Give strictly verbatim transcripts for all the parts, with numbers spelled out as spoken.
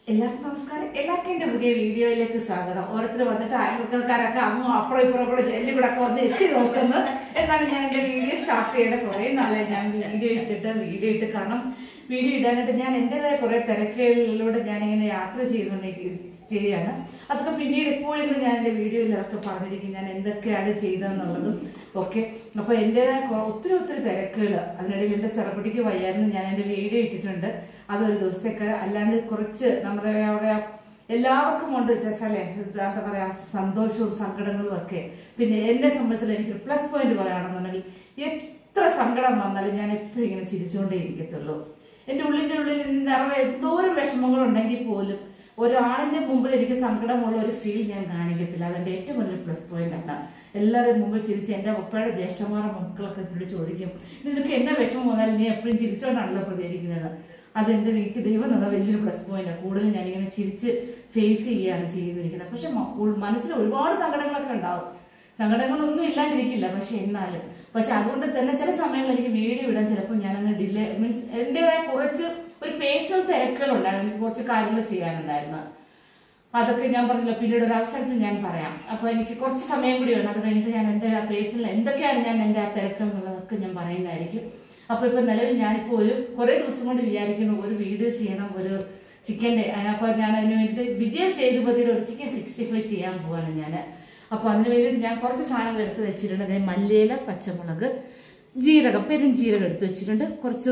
എല്ലാവർക്കും നമസ്കാരം. എല്ലാവർക്കും എൻ്റെ പുതിയ വീഡിയോയിലേക്ക് സ്വാഗതം. ഓരോരുത്തർ വന്നിട്ട് അയൽവക്കക്കാരൊക്കെ അങ്ങും അപ്പുറം ഇപ്പുറം കൂടെ ജെല്ലി കൂടെ ഒക്കെ വന്ന് എത്തി നോക്കുന്നത്. എന്നാലും ഞാൻ എൻ്റെ വീഡിയോ സ്റ്റാർട്ട് ചെയ്യേണ്ട കുറേ നാളെ ഞാൻ വീഡിയോ ഇട്ടിട്ട് വീഡിയോ ഇട്ട് കാരണം വീഡിയോ ഇടാനായിട്ട് ഞാൻ എൻ്റെതായ കുറേ തിരക്കുകളിലൂടെ ഞാനിങ്ങനെ യാത്ര ചെയ്യുന്നുണ്ടെങ്കിൽ ചെയ്യാണ്. അതൊക്കെ പിന്നീട് എപ്പോഴെങ്കിലും ഞാൻ എൻ്റെ വീഡിയോയിൽ അതൊക്കെ പറഞ്ഞിരിക്കും ഞാൻ എന്തൊക്കെയാണ് ചെയ്തതെന്നുള്ളതും ഒക്കെ. അപ്പോൾ എൻ്റെതായ ഒത്തിരി ഒത്തിരി തിരക്കുകൾ, അതിനിടയിൽ എൻ്റെ സെലിബ്രിറ്റിക്ക് വയ്യായിരുന്നു ഞാൻ എൻ്റെ വീഡിയോ ഇട്ടിട്ടുണ്ട്. അതൊരു ദിവസത്തേക്ക് അല്ലാണ്ട് കുറച്ച് നമ്മുടെ അവിടെ എല്ലാവർക്കും ഉണ്ട് ചേച്ചാലേ എന്താ പറയുക സന്തോഷവും സങ്കടങ്ങളും ഒക്കെ. പിന്നെ എന്നെ സംബന്ധിച്ചുള്ള എനിക്ക് പ്ലസ് പോയിന്റ് പറയുകയാണെന്നുണ്ടെങ്കിൽ എത്ര സങ്കടം വന്നാലും ഞാൻ എപ്പോഴും ഇങ്ങനെ ചിരിച്ചുകൊണ്ടേ ഇരിക്കത്തുള്ളൂ. എൻ്റെ ഉള്ളിൻ്റെ ഉള്ളിൽ നിറയെ എന്തോരം വിഷമങ്ങളുണ്ടെങ്കിൽ പോലും ഒരാളിൻ്റെ മുമ്പിൽ എനിക്ക് സങ്കടമുള്ള ഒരു ഫീൽ ഞാൻ കാണിക്കത്തില്ല. അതെൻ്റെ ഏറ്റവും വലിയ പ്ലസ് പോയിന്റ് ആണ്. എല്ലാവരുടെയും മുമ്പിൽ ചിരിച്ച് എൻ്റെ ഒപ്പയുടെ ജ്യേഷ്ഠന്മാരുടെ മക്കളൊക്കെ എന്നോട് ചോദിക്കും, നിനക്ക് എന്നെ വിഷമം വന്നാലും നീ എപ്പോഴും ചിരിച്ചോണ്ടാണല്ലോ പ്രതികരിക്കുന്നത്. അതെൻ്റെ എനിക്ക് ദൈവം തന്ന വലിയൊരു പ്ലസ് പോയിന്റാണ്. കൂടുതലും ഞാനിങ്ങനെ ചിരിച്ച് ഫേസ് ചെയ്യുകയാണ് ചെയ്തിരിക്കുന്നത്. പക്ഷെ മനസ്സിൽ ഒരുപാട് സങ്കടങ്ങളൊക്കെ ഉണ്ടാവും. സങ്കടങ്ങളൊന്നും ഇല്ലാണ്ടിരിക്കില്ല. പക്ഷെ എന്നാലും പക്ഷെ അതുകൊണ്ട് തന്നെ ചില സമയങ്ങളിൽ എനിക്ക് വീഡിയോ ഇടാൻ ചിലപ്പോൾ ഞാനങ്ങ് ഡിലേ മീൻസ് എൻ്റെതായ കുറച്ച് ഒരു പേഴ്സണൽ തിരക്കുകളുണ്ടായിരുന്നു. എനിക്ക് കുറച്ച് കാര്യങ്ങൾ ചെയ്യാനുണ്ടായിരുന്നു. അതൊക്കെ ഞാൻ പറഞ്ഞില്ല, പിന്നീട് ഒരു അവസരത്തിൽ ഞാൻ പറയാം. അപ്പോൾ എനിക്ക് കുറച്ച് സമയം കൂടി വേണം. അത് കഴിഞ്ഞിട്ട് ഞാൻ എൻ്റെ പേഴ്സണൽ എന്തൊക്കെയാണ് ഞാൻ എൻ്റെ ആ തിരക്കുകൾ എന്നുള്ളതൊക്കെ ഞാൻ പറയുന്നതായിരിക്കും. അപ്പോൾ ഇപ്പോൾ നിലവിൽ ഞാനിപ്പോൾ ഒരു കുറേ ദിവസം കൊണ്ട് വിചാരിക്കുന്നു ഒരു വീഡിയോ ചെയ്യണം, ഒരു ചിക്കൻ്റെ. അപ്പോൾ ഞാൻ അതിന് വേണ്ടിയിട്ട് വിജയ് സേതുപതിയുടെ ഒരു ചിക്കൻ സിക്സ്റ്റി ഫൈവ് ചെയ്യാൻ പോവാണ് ഞാൻ. അപ്പോൾ അതിന് വേണ്ടിയിട്ട് ഞാൻ കുറച്ച് സാധനങ്ങൾ എടുത്ത് വെച്ചിട്ടുണ്ട്. അതായത് മല്ലിയില, പച്ചമുളക്, ജീരകം, പെരുംജീരകം എടുത്ത് വെച്ചിട്ടുണ്ട്. കുറച്ച്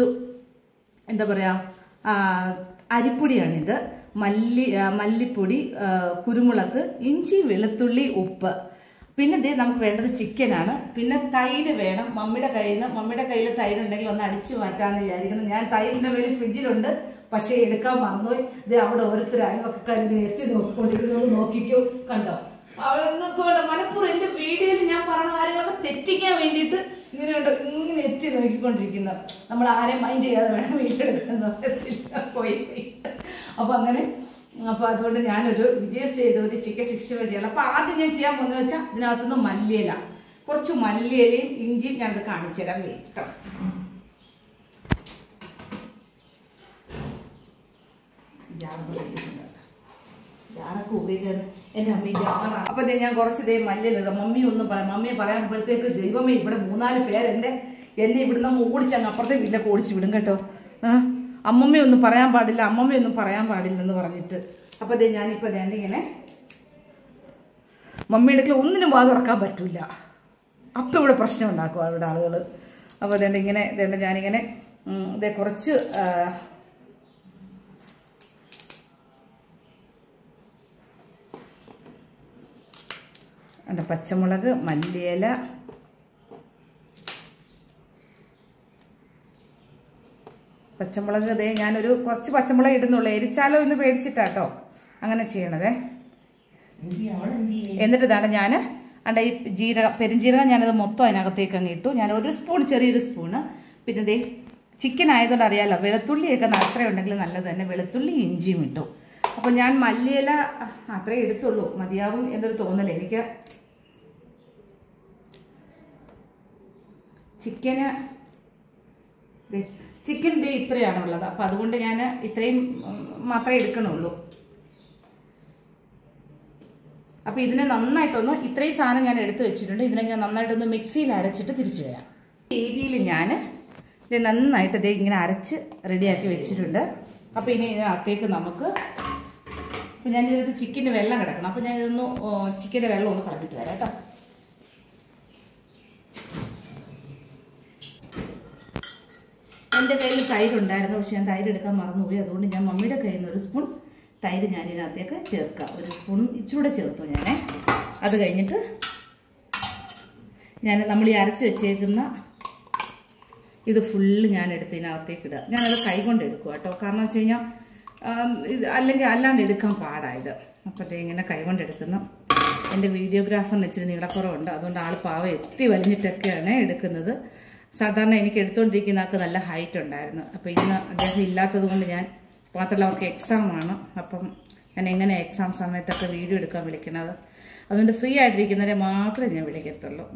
എന്താ പറയുക അരിപ്പൊടിയാണിത്, മല്ലി മല്ലിപ്പൊടി, കുരുമുളക്, ഇഞ്ചി, വെളുത്തുള്ളി, ഉപ്പ്. പിന്നെ ഇതേ നമുക്ക് വേണ്ടത് ചിക്കനാണ്. പിന്നെ തൈര് വേണം. മമ്മിയുടെ കയ്യിൽ നിന്ന് മമ്മിയുടെ കയ്യിൽ തൈര് ഉണ്ടെങ്കിൽ ഒന്ന് അടിച്ചു മാറ്റാമെന്ന് വിചാരിക്കുന്നു. ഞാൻ തൈരിൻ്റെ വെളി ഫ്രിഡ്ജിലുണ്ട്, പക്ഷേ എടുക്കാൻ മറന്നുപോയി. ഇത് അവിടെ ഓരോരുത്തർ അയൽവക്കക്കാരിങ്ങനെ എത്തി നോക്കിക്കൊണ്ടിരിക്കുന്നത് നോക്കിക്കോ, കണ്ടോ അവിടെ നിന്നൊക്കെ മനപ്പൂർവ്വം എൻ്റെ വീഡിയോയിൽ ഞാൻ പറഞ്ഞ കാര്യങ്ങളൊക്കെ തെറ്റിക്കാൻ വേണ്ടിയിട്ട് ഇങ്ങനെയുണ്ട് ഇങ്ങനെ എത്തി നോക്കിക്കൊണ്ടിരിക്കുന്നത്. നമ്മൾ ആരെയും മൈൻഡ് ചെയ്യാതെ വേണം വീഡിയോ എടുക്കാൻ പോയി പോയി അപ്പോൾ അങ്ങനെ. അപ്പോൾ അതുകൊണ്ട് ഞാനൊരു Vijay Sethupathi chicken sixty five ചെയ്യണം. അപ്പോൾ ആദ്യം ഞാൻ ചെയ്യാൻ പോകുന്നത് വെച്ചാൽ ഇതിനകത്തുനിന്ന് മല്ലിയില, കുറച്ച് മല്ലിയിലയും ഇഞ്ചിയും ഞാനത് കാണിച്ചു തരാൻ വേണ്ടിട്ടോ. ജാറൊക്കെ ഉപയോഗിക്കുന്നത് എൻ്റെ അമ്മ ജാറാണ്. അപ്പോൾ ഇതേ ഞാൻ കുറച്ച് ഇതേ മല്ലിയില മമ്മി ഒന്നും പറയാം. മമ്മിയെ പറയുമ്പോഴത്തേക്ക് ദൈവമേ ഇവിടെ മൂന്നാല് പേരെൻ്റെ എന്നെ ഇവിടുന്ന് ഓടിച്ചങ്ങ് അപ്പുറത്തെ വീട്ടിലേക്ക് ഓടിച്ച് വിടും കേട്ടോ. അമ്മമ്മയൊന്നും പറയാൻ പാടില്ല, അമ്മമ്മയൊന്നും പറയാൻ പാടില്ലെന്ന് പറഞ്ഞിട്ട്. അപ്പോൾ അതേ ഞാനിപ്പോൾ അതേണ്ട ഇങ്ങനെ മമ്മിയുടെ അടുക്കൽ ഒന്നിനും വാ തുറക്കാൻ പറ്റില്ല. അപ്പം ഇവിടെ പ്രശ്നം ഉണ്ടാക്കും അവിടെ ആളുകൾ. അപ്പോൾ അതേണ്ട ഇങ്ങനെ ഇതേണ്ട ഞാനിങ്ങനെ ഇതേ കുറച്ച് ഉണ്ട് പച്ചമുളക്, മല്ലിയില, പച്ചമുളക്. അതേ ഞാനൊരു കുറച്ച് പച്ചമുളക് ഇടുന്നുള്ളൂ, എരിച്ചാലോ എന്ന് പേടിച്ചിട്ടാട്ടോ അങ്ങനെ ചെയ്യണതേ. എന്നിട്ട് ഇതാണ് ഞാൻ അണ്ട ഈ ജീരകം പെരുംജീരകം ഞാനത് മൊത്തം അതിനകത്തേക്ക് അങ്ങ് ഇട്ടു. ഞാൻ ഒരു സ്പൂൺ, ചെറിയൊരു സ്പൂണ്. പിന്നെ ദേ ചിക്കൻ ആയതുകൊണ്ട് അറിയാമല്ലോ വെളുത്തുള്ളിയൊക്കെ അത്രയും ഉണ്ടെങ്കിൽ നല്ലത് തന്നെ. വെളുത്തുള്ളി ഇഞ്ചിയും ഇട്ടു. അപ്പോൾ ഞാൻ മല്ലിയില അത്രേ എടുത്തുള്ളൂ, മതിയാവും എന്നൊരു തോന്നൽ എനിക്ക്. ചിക്കന് ചിക്കൻ ഡേ ഇത്രയാണുള്ളത്. അപ്പം അതുകൊണ്ട് ഞാൻ ഇത്രയും മാത്രമേ എടുക്കണുള്ളൂ. അപ്പം ഇതിനെ നന്നായിട്ടൊന്ന് ഇത്രയും സാധനം ഞാൻ എടുത്ത് വെച്ചിട്ടുണ്ട്. ഇതിനെ ഞാൻ നന്നായിട്ടൊന്ന് മിക്സിയിൽ അരച്ചിട്ട് തിരിച്ചു വരാം. ഈ രീതിയിൽ ഞാൻ ഇത് നന്നായിട്ട് ഇതേ ഇങ്ങനെ അരച്ച് റെഡിയാക്കി വെച്ചിട്ടുണ്ട്. അപ്പം ഇനി ഇതിനകത്തേക്ക് നമുക്ക് അപ്പം ഞാനിത് ചിക്കൻ്റെ വെള്ളം കിടക്കണം. അപ്പം ഞാനിതൊന്ന് ചിക്കൻ്റെ വെള്ളം ഒന്ന് കളഞ്ഞിട്ട് വരാം കേട്ടോ. എൻ്റെ കയ്യിൽ തൈരുണ്ടായിരുന്നു, പക്ഷെ ഞാൻ തൈര് എടുക്കാൻ മറന്നുപോയി. അതുകൊണ്ട് ഞാൻ മമ്മിയുടെ കയ്യിൽ നിന്ന് ഒരു സ്പൂൺ തൈര് ഞാൻ ഇതിനകത്തേക്ക് ചേർക്കാം. ഒരു സ്പൂൺ ഇച്ചിരൂടെ ചേർത്തു ഞാനേ. അത് കഴിഞ്ഞിട്ട് ഞാൻ നമ്മൾ ഈ അരച്ച് വെച്ചേക്കുന്ന ഇത് ഫുള്ള് ഞാൻ എടുത്ത് ഇതിനകത്തേക്ക് ഇടുക. ഞാനത് കൈ കൊണ്ട് എടുക്കുക കേട്ടോ. കാരണം വെച്ച് കഴിഞ്ഞാൽ ഇത് അല്ലെങ്കിൽ അല്ലാണ്ട് എടുക്കാൻ പാടായത്. അപ്പോഴത്തേ ഇങ്ങനെ കൈ കൊണ്ട് എടുക്കുന്നു. എൻ്റെ വീഡിയോഗ്രാഫറിന് ഇച്ചിരി നീളക്കുറവുണ്ട്, അതുകൊണ്ട് ആൾ പാവം എത്തി വലിഞ്ഞിട്ടൊക്കെയാണ് എടുക്കുന്നത്. സാധാരണ എനിക്ക് എടുത്തുകൊണ്ടിരിക്കുന്ന ആൾക്ക് നല്ല ഹൈറ്റ് ഉണ്ടായിരുന്നു. അപ്പോൾ ഇന്ന് അദ്ദേഹം ഇല്ലാത്തത് കൊണ്ട് ഞാൻ മാത്രമല്ല അവർക്ക് എക്സാമാണ്. അപ്പം ഞാൻ എങ്ങനെ എക്സാം സമയത്തൊക്കെ വീഡിയോ എടുക്കാൻ വിളിക്കണത്, അതുകൊണ്ട് ഫ്രീ ആയിട്ടിരിക്കുന്നവരെ മാത്രമേ ഞാൻ വിളിക്കത്തുള്ളൂ.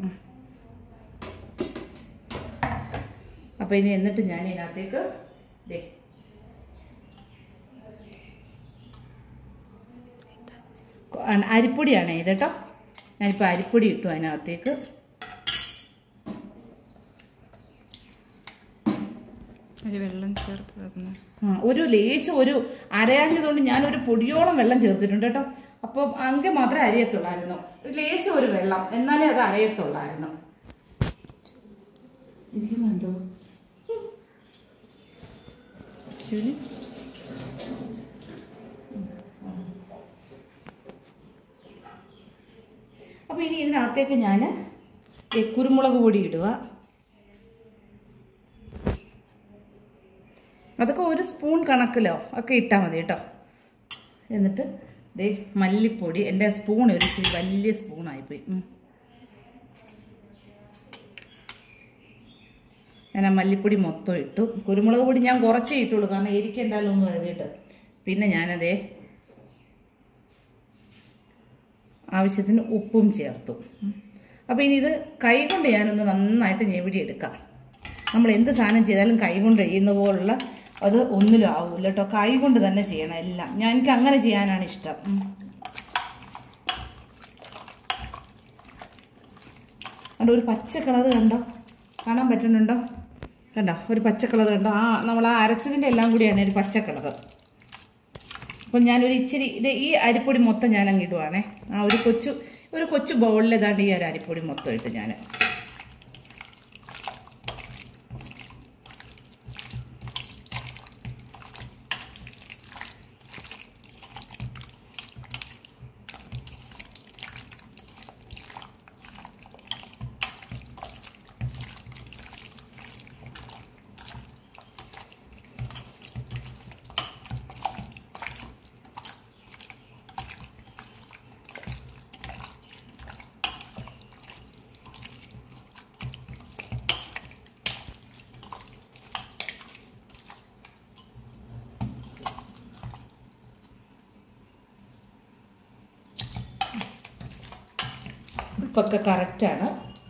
അപ്പോൾ ഇനി എന്നിട്ട് ഞാൻ ഇതിനകത്തേക്ക് ദേ അരിപ്പൊടിയാണ് ഇത് കേട്ടോ. ഞാനിപ്പോൾ അരിപ്പൊടി ഇട്ടു അതിനകത്തേക്ക്. വെള്ളം ചേർത്ത് ആ ഒരു ലേശം ഒരു അരയാഞ്ഞതുകൊണ്ട് ഞാനൊരു പൊടിയോളം വെള്ളം ചേർത്തിട്ടുണ്ട് കേട്ടോ. അപ്പോൾ അങ്കെ മാത്രമേ അരിയത്തുള്ളായിരുന്നു. ലേശം ഒരു വെള്ളം, എന്നാലേ അത് അരയത്തുള്ളായിരുന്നു. ഇരിക്കുന്നുണ്ടോ? ശരി. അപ്പോൾ ഇനി ഇതിനകത്തേക്ക് ഞാൻ കുരുമുളക് പൊടി ഇടുക. അതൊക്കെ ഒരു സ്പൂൺ കണക്കിലോ ഒക്കെ ഇട്ടാൽ മതി കേട്ടോ. എന്നിട്ട് ദേ മല്ലിപ്പൊടി, എൻ്റെ സ്പൂൺ ഒരു ഇച്ചിരി വലിയ സ്പൂണായിപ്പോയി. ഞാൻ ആ മല്ലിപ്പൊടി മൊത്തം ഇട്ടു. കുരുമുളക് പൊടി ഞാൻ കുറച്ചേ ഇട്ടുള്ളൂ, കാരണം എരിക്കണ്ടല്ലോ എന്ന് കരുതിയിട്ട്. പിന്നെ ഞാനതേ ആവശ്യത്തിന് ഉപ്പും ചേർത്തു. അപ്പോൾ ഇനി ഇത് കൈ കൊണ്ട് ഞാനൊന്ന് നന്നായിട്ട് ഞെവിടിയെടുക്കാം. നമ്മൾ എന്ത് സാധനം ചെയ്താലും കൈ കൊണ്ട് ചെയ്യുന്ന പോലുള്ള അത് ഒന്നിലും ആവില്ല കേട്ടോ. കൈ കൊണ്ട് തന്നെ ചെയ്യണം എല്ലാം. ഞാൻ എനിക്ക് അങ്ങനെ ചെയ്യാനാണ് ഇഷ്ടം. കണ്ടോ ഒരു പച്ച കളർ കണ്ടോ? കാണാൻ പറ്റുന്നുണ്ടോ? കണ്ടോ ഒരു പച്ച കളർ കണ്ടോ? ആ നമ്മൾ ആ അരച്ചതിൻ്റെ എല്ലാം കൂടിയാണ് ഒരു പച്ച കളർ. അപ്പം ഞാനൊരു ഇച്ചിരി ഇത് ഈ അരിപ്പൊടി മൊത്തം ഞാൻ അങ്ങ് ഇടുവാണേ. ആ ഒരു കൊച്ചു ഒരു കൊച്ചു ബൗളിൽ ഏതാണ്ട് ഈ ഒരു അരിപ്പൊടി മൊത്തം ഇട്ട് ഞാൻ ഉപ്പൊക്കെ കറക്റ്റാണ്.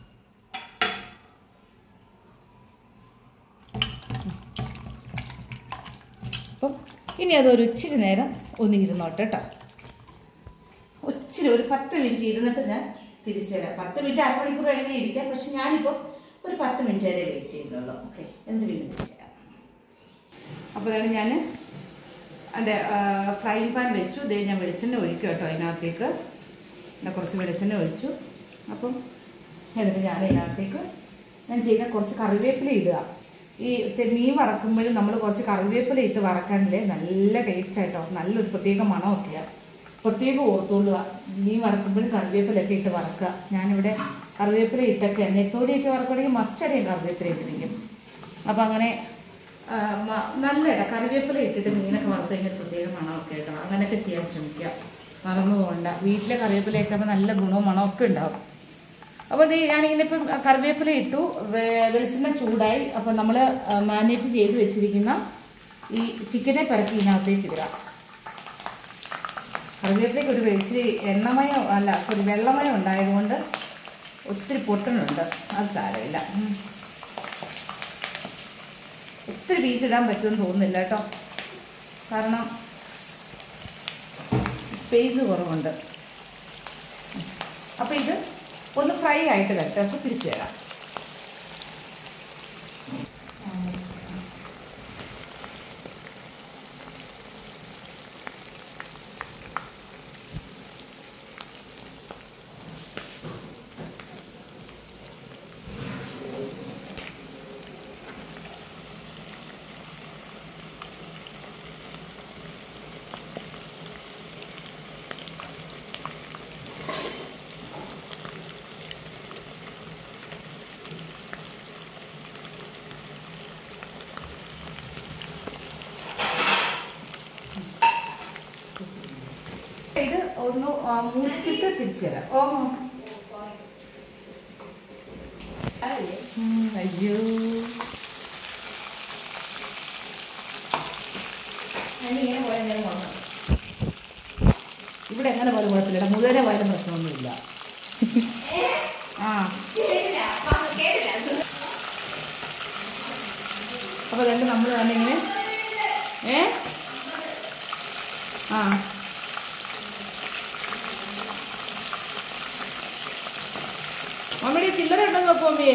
അപ്പം ഇനി അതൊരു ഇച്ചിരി നേരം ഒന്ന് ഇരുന്നോട്ടെ കേട്ടോ. ഇച്ചിരി ഒരു പത്ത് മിനിറ്റ് ഇരുന്നിട്ട് ഞാൻ തിരിച്ചു തരാം. പത്ത് മിനിറ്റ് അരമണിക്കൂർ വേണമെങ്കിൽ ഇരിക്കാം, പക്ഷെ ഞാനിപ്പോൾ ഒരു പത്ത് മിനിറ്റ് വരെ വെയിറ്റ് ചെയ്യുന്നുള്ളൂ. ഓക്കെ, എന്നിട്ട് വീണ്ടും തിരിച്ചു തരാം. അപ്പോഴാണ് ഞാൻ എൻ്റെ ഫ്രൈങ് പാൻ വെച്ചു. ഇതേ ഞാൻ വെളിച്ചെണ്ണ ഒഴിക്കും കേട്ടോ അതിനകത്തേക്ക്. പിന്നെ കുറച്ച് വെളിച്ചെണ്ണ ഒഴിച്ചു. അപ്പം എന്നിട്ട് ഞാൻ ഇതിനകത്തേക്ക് ഞാൻ ചെയ്യുന്ന കുറച്ച് കറിവേപ്പില ഇടുക. ഈ മീൻ വറക്കുമ്പോഴും നമ്മൾ കുറച്ച് കറിവേപ്പില ഇട്ട് വറക്കാനില്ലേ നല്ല ടേസ്റ്റായിട്ടോ. നല്ലൊരു പ്രത്യേക മണമൊക്കെയാണ്. പ്രത്യേകം ഓർത്തുകൊള്ളുക, മീൻ വറക്കുമ്പോഴും കറിവേപ്പിലൊക്കെ ഇട്ട് വറക്കുക. ഞാനിവിടെ കറിവേപ്പില ഇട്ടൊക്കെ നെത്തോലിയൊക്കെ വറക്കുകയാണെങ്കിൽ മസ്റ്ററിയും കറിവേപ്പില ഇട്ടിരിക്കും. അപ്പം അങ്ങനെ നല്ല ഇട കറിവേപ്പില ഇട്ടിട്ട് മീനൊക്കെ വറുത്ത് കഴിഞ്ഞാൽ പ്രത്യേക മണമൊക്കെ കേട്ടോ. അങ്ങനെയൊക്കെ ചെയ്യാൻ ശ്രമിക്കുക, മറന്നു പോകണ്ട. വീട്ടിലെ കറിവേപ്പിലയൊക്കെ ആകുമ്പോൾ നല്ല ഗുണവും മണമൊക്കെ ഉണ്ടാവും. അപ്പോൾ ഇത് ഞാനിങ്ങനെ ഇപ്പം കറിവേപ്പില ഇട്ടു, വെളിച്ചെണ്ണ ചൂടായി. അപ്പോൾ നമ്മൾ മാരിനേറ്റ് ചെയ്ത് വെച്ചിരിക്കുന്ന ഈ ചിക്കനെ പരത്തി ഇതിനകത്തേക്ക് ഇടുക. കറിവേപ്പിലേക്ക് ഒരു ഇച്ചിരി എണ്ണമയം അല്ല സോറി വെള്ളമയം ഉണ്ടായതുകൊണ്ട് ഒത്തിരി പൊട്ടനുണ്ട്, അത് സാരമില്ല. ഒത്തിരി പീസ് ഇടാൻ പറ്റുമെന്ന് തോന്നുന്നില്ല കേട്ടോ, കാരണം സ്പേസ് കുറവുണ്ട്. അപ്പോൾ ഇത് ഒന്ന് ഫ്രൈ ആയിട്ട് തരട്ടെ, അപ്പോൾ തിരിച്ചു തരാം. ഇത് ഒന്ന് മൂട്ടിട്ട് തിരിച്ചു തരാം. ഓ അയ്യോ, ഇവിടെ എങ്ങനെ പോലും കുഴപ്പമില്ല, മുതലേ പോയാലും പ്രശ്നമൊന്നുമില്ല. ആ അപ്പോൾ രണ്ട് നമ്മൾ തന്നെ ഇങ്ങനെ ഏ ആ ഉണ്ടോ നോക്കൂ അമ്മയെ.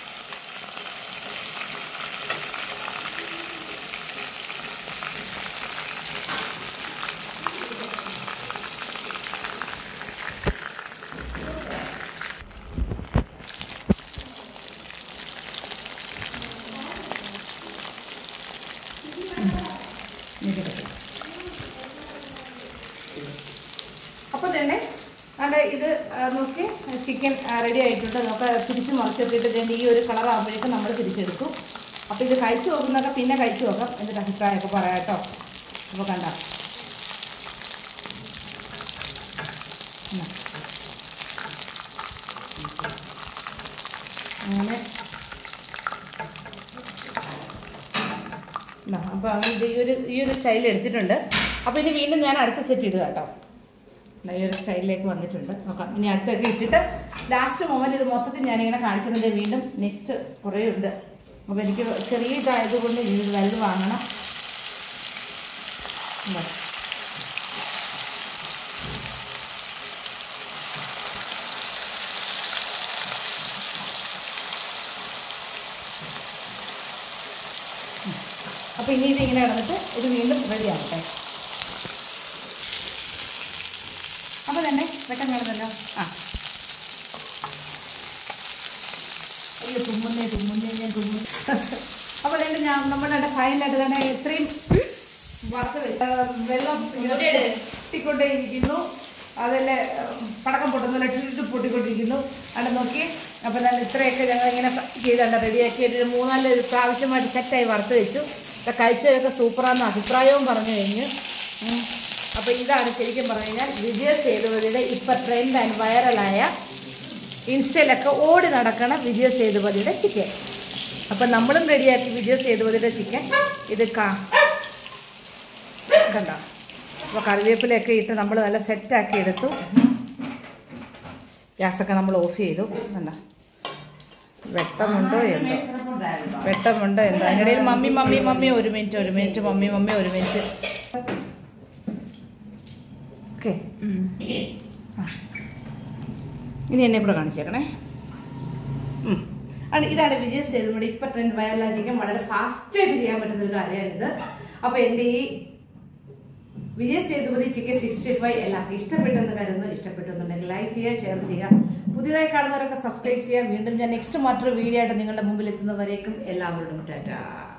അപ്പോൾ തന്നെ അത് ഇത് നോക്കി ചിക്കൻ റെഡി ആയിട്ടുണ്ട്. നമുക്ക് തിരിച്ച് മറിച്ചിട്ടിട്ട് തന്നെ ഈ ഒരു കളർ ആകുമ്പോഴേക്കും നമ്മൾ തിരിച്ചെടുക്കും. അപ്പോൾ ഇത് കഴിച്ചു നോക്കുന്നതൊക്കെ പിന്നെ കഴിച്ചു നോക്കാം, എന്നിട്ട് അഭിപ്രായമൊക്കെ പറയാം കേട്ടോ. അപ്പോൾ കണ്ട അങ്ങനെ അപ്പോൾ അങ്ങനെ ഇത് ഈ ഒരു ഈ ഒരു സ്റ്റൈൽ എടുത്തിട്ടുണ്ട്. അപ്പോൾ ഇനി വീണ്ടും ഞാൻ അടുത്ത സെറ്റ് ഇടുക കേട്ടോ. ഈ ഒരു സ്റ്റൈലിലേക്ക് വന്നിട്ടുണ്ട്. നോക്കാം ഇനി അടുത്തൊക്കെ ഇട്ടിട്ട് ലാസ്റ്റ് മൊമെൻറ്റ് ഇത് മൊത്തത്തിൽ ഞാനിങ്ങനെ കാണിച്ചിട്ടുണ്ട്. വീണ്ടും നെക്സ്റ്റ് കുറേ ഉണ്ട്. അപ്പോൾ എനിക്ക് ചെറിയ ഇതായതുകൊണ്ട് ഇത് വലുത് വാങ്ങണം. അപ്പോൾ ഇനി ഇതിങ്ങനെ കിടന്നിട്ട് ഇത് വീണ്ടും റെഡി ആകട്ടെ. അപ്പോൾ തന്നെ വെട്ടം കിടന്നല്ലോ. ആ അയ്യോ തുമ്മുന്നേ തുമ്മുന്നേ ഞാൻ തുമ്മുന്നു. അപ്പോൾ തന്നെ ഞാൻ നമ്മുടെ ഫൈനലായിട്ട് തന്നെ ഇത്രയും വറുത്ത് വെള്ളം പൊട്ടിക്കൊണ്ടേയിരിക്കുന്നു. അതല്ലേ പടക്കം പൊട്ടുന്നില്ല, ടിട്ട് പൊട്ടിക്കൊണ്ടിരിക്കുന്നു. അവിടെ നോക്കി. അപ്പോൾ നല്ല ഇത്രയൊക്കെ ഞങ്ങൾ ഇങ്ങനെ ചെയ്തല്ല റെഡിയാക്കിയിട്ട് ഒരു മൂന്നാല് പ്രാവശ്യമായിട്ട് സെറ്റായി വറുത്ത് വെച്ചു. കഴിച്ചവരൊക്കെ സൂപ്പറാണെന്ന് അഭിപ്രായവും പറഞ്ഞു കഴിഞ്ഞു. അപ്പോൾ ഇതാണ് ശരിക്കും പറഞ്ഞു കഴിഞ്ഞാൽ വിജയ സേതുപതിയുടെ ഇപ്പം ട്രെൻഡ് ആൻഡ് വൈറലായ ഇൻസ്റ്റയിലൊക്കെ ഓടി നടക്കണ വിജയ സേതുപതിയുടെ ചിക്കൻ. അപ്പം നമ്മളും റെഡിയാക്കി വിജയ സേതുപതിയുടെ ചിക്കൻ. ഇത് കാ കണ്ട. അപ്പോൾ കറിവേപ്പിലൊക്കെ ഇട്ട് നമ്മൾ നല്ല സെറ്റാക്കി എടുത്തു. ഗ്യാസൊക്കെ നമ്മൾ ഓഫ് ചെയ്തു. കണ്ട വെട്ടമുണ്ടോ എന്തോ വെട്ടമുണ്ടോ എന്തോ അതിനിടയിൽ മമ്മി മമ്മി മമ്മി ഒരു മിനിറ്റ് ഒരു മിനിറ്റ് മമ്മി മമ്മി ഒരു മിനിറ്റ് ഓക്കെ. ഇനി എന്നെ കൂടെ കാണിച്ചേക്കണേ. ഇതാണ് വിജയ സേതുപതി ഇപ്പം ട്രെൻഡ് വൈറലായ ചിക്കൻ. വളരെ ഫാസ്റ്റായിട്ട് ചെയ്യാൻ പറ്റുന്നൊരു കാര്യമാണിത്. അപ്പോൾ എൻ്റെ ഈ Vijay Sethupathi chicken sixty five എല്ലാവർക്കും ഇഷ്ടപ്പെട്ടെന്ന് കരുതുന്നു. ഇഷ്ടപ്പെട്ടെന്നുണ്ടെങ്കിൽ ലൈക്ക് ചെയ്യുക, ഷെയർ ചെയ്യുക. പുതിയതായി കാണുന്നവരൊക്കെ സബ്സ്ക്രൈബ് ചെയ്യുക. വീണ്ടും ഞാൻ നെക്സ്റ്റ് മറ്റൊരു വീഡിയോ ആയിട്ട് നിങ്ങളുടെ മുമ്പിൽ എത്തുന്നവരേക്കും എല്ലാവരോടും ടാറ്റാ.